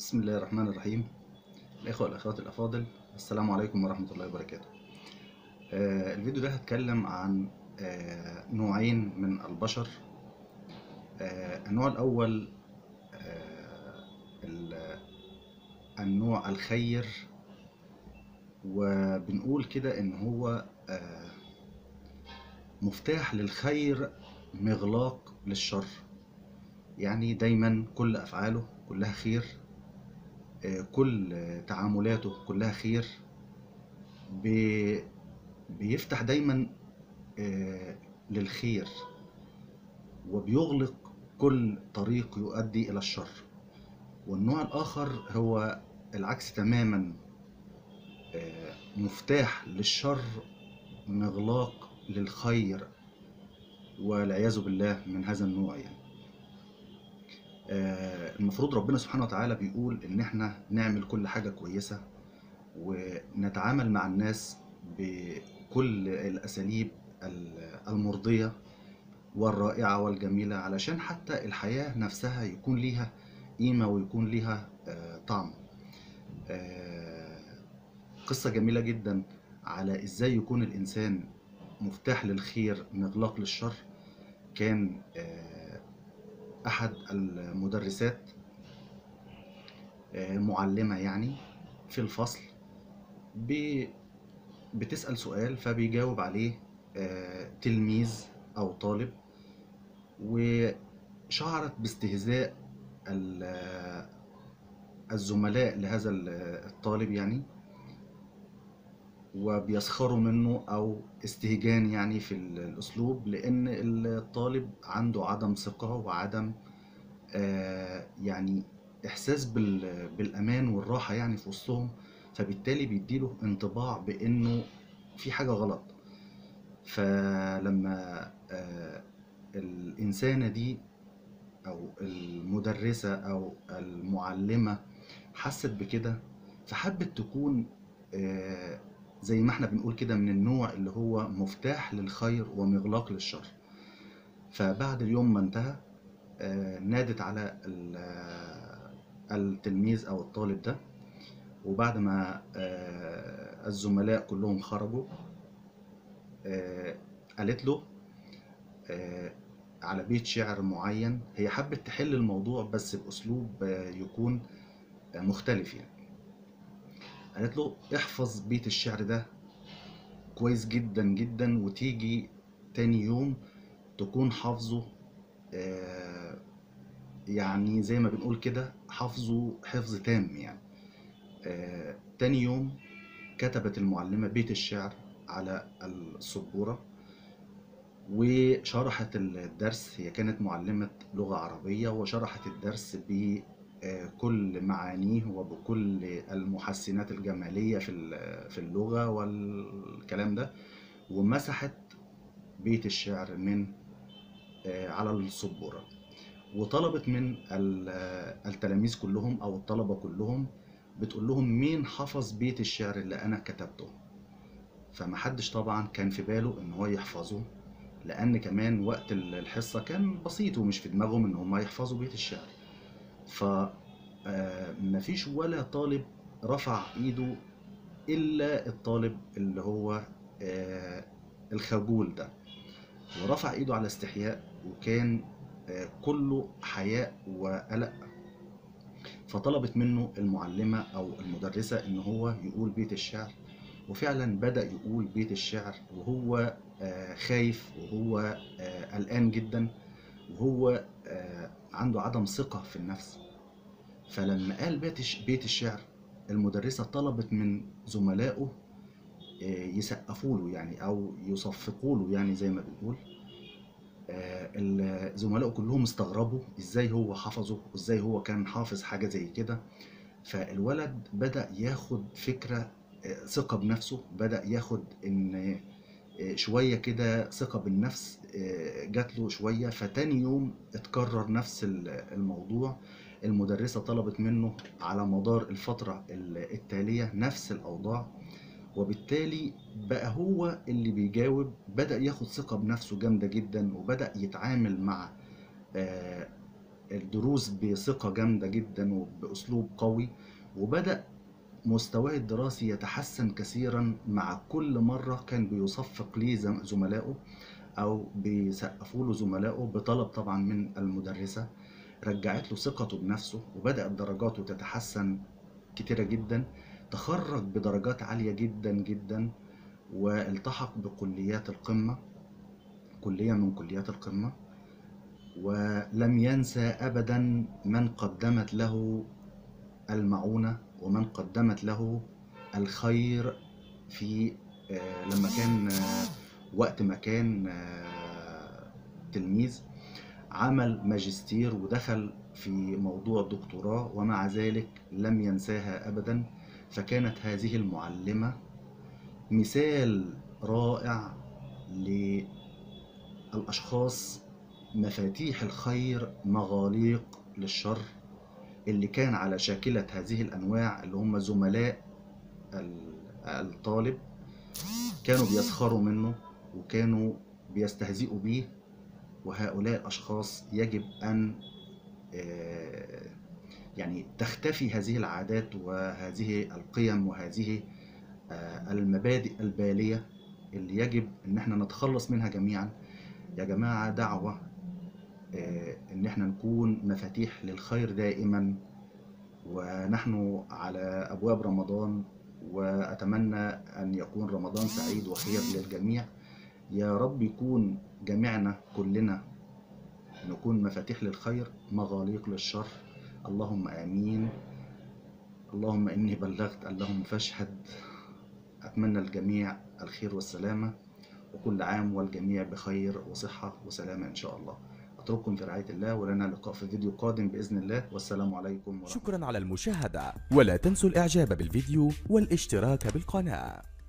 بسم الله الرحمن الرحيم. الإخوة والأخوات الأفاضل، السلام عليكم ورحمة الله وبركاته. الفيديو ده هتكلم عن نوعين من البشر. النوع الأول النوع الخير، وبنقول كده إن هو مفتاح للخير مغلاق للشر. يعني دايما كل أفعاله كلها خير، كل تعاملاته كلها خير. بيفتح دايما للخير، وبيغلق كل طريق يؤدي إلى الشر. والنوع الآخر هو العكس تماما، مفتاح للشر مغلاق للخير، والعياذ بالله من هذا النوع. يعني المفروض ربنا سبحانه وتعالى بيقول إن احنا نعمل كل حاجة كويسة، ونتعامل مع الناس بكل الأساليب المرضية والرائعة والجميلة، علشان حتى الحياة نفسها يكون ليها قيمة ويكون ليها طعم. قصة جميلة جدا على ازاي يكون الإنسان مفتاح للخير مغلاق للشر. كان أحد المدرسات، معلمة يعني في الفصل، بتسأل سؤال فبيجاوب عليه تلميذ أو طالب، وشعرت باستهزاء الزملاء لهذا الطالب يعني، وبيسخروا منه أو استهجان يعني في الأسلوب، لأن الطالب عنده عدم ثقة وعدم يعني إحساس بالأمان والراحة يعني في وسطهم، فبالتالي بيديله انطباع بأنه في حاجة غلط. فلما الإنسانة دي أو المدرسة أو المعلمة حست بكده، فحبت تكون زي ما احنا بنقول كده من النوع اللي هو مفتاح للخير ومغلاق للشر. فبعد اليوم ما انتهى، نادت على التلميذ أو الطالب ده، وبعد ما الزملاء كلهم خرجوا، قالت له على بيت شعر معين. هي حبت تحل الموضوع بس بأسلوب يكون مختلف يعني. قالت له احفظ بيت الشعر ده كويس جدا جدا، وتيجي تاني يوم تكون حافظه، يعني زي ما بنقول كده حافظه حفظ تام يعني. تاني يوم كتبت المعلمة بيت الشعر على السبورة وشرحت الدرس. هي كانت معلمة لغة عربية، وشرحت الدرس بكل معانيه وبكل المحسنات الجمالية في اللغة والكلام ده، ومسحت بيت الشعر من على السبورة، وطلبت من التلاميذ كلهم أو الطلبة كلهم، بتقول لهم مين حفظ بيت الشعر اللي أنا كتبته. فمحدش طبعا كان في باله إن هو يحفظه، لأن كمان وقت الحصة كان بسيط ومش في دماغهم إن هم يحفظوا بيت الشعر. فمفيش ولا طالب رفع إيده إلا الطالب اللي هو الخجول ده، ورفع إيده على استحياء، وكان كله حياء وقلق. فطلبت منه المعلمة أو المدرسة إن هو يقول بيت الشعر، وفعلا بدأ يقول بيت الشعر وهو خايف، وهو قلقان جدا، وهو عنده عدم ثقة في النفس. فلما قال بيت الشعر، المدرسة طلبت من زملائه يسقفوا له يعني أو يصفقوا له يعني زي ما بنقول. الزملاء كلهم استغربوا ازاي هو حفظه، وازاي هو كان حافظ حاجة زي كده. فالولد بدأ ياخد فكرة، ثقة بنفسه، بدأ ياخد ان شوية كده ثقة بالنفس جات له شوية. فتاني يوم اتكرر نفس الموضوع. المدرسة طلبت منه على مدار الفترة التالية نفس الأوضاع، وبالتالي بقى هو اللي بيجاوب. بدأ ياخد ثقة بنفسه جامدة جدا، وبدأ يتعامل مع الدروس بثقة جامدة جدا وبأسلوب قوي، وبدأ مستواه الدراسي يتحسن كثيرا مع كل مرة كان بيصفق ليه زملائه أو بيسقفوا له زملائه بطلب طبعا من المدرسة. رجعت له ثقته بنفسه وبدأت درجاته تتحسن كتيرة جدا. تخرج بدرجات عالية جدا جدا، والتحق بكليات القمة، كلية من كليات القمة. ولم ينسى أبدا من قدمت له المعونة ومن قدمت له الخير في لما كان وقت ما كان تلميذ. عمل ماجستير ودخل في موضوع دكتوراه، ومع ذلك لم ينساها أبدا. فكانت هذه المعلمة مثال رائع للأشخاص مفاتيح الخير مغاليق للشر، اللي كان على شاكلة هذه الأنواع اللي هم زملاء الطالب كانوا بيسخروا منه وكانوا بيستهزئوا بيه. وهؤلاء الأشخاص يجب أن يعني تختفي هذه العادات وهذه القيم وهذه المبادئ البالية اللي يجب ان احنا نتخلص منها جميعا. يا جماعة دعوة ان احنا نكون مفاتيح للخير دائما، ونحن على ابواب رمضان، واتمنى ان يكون رمضان سعيد وخير للجميع. يا رب يكون جميعنا كلنا نكون مفاتيح للخير مغاليق للشر. اللهم آمين. اللهم إني بلغت، اللهم فاشهد. أتمنى للجميع الخير والسلامة، وكل عام والجميع بخير وصحة وسلامة إن شاء الله. أترككم في رعاية الله، ولنا لقاء في فيديو قادم بإذن الله، والسلام عليكم ورحمة الله. شكرا على المشاهدة، ولا تنسوا الإعجاب بالفيديو والاشتراك بالقناة.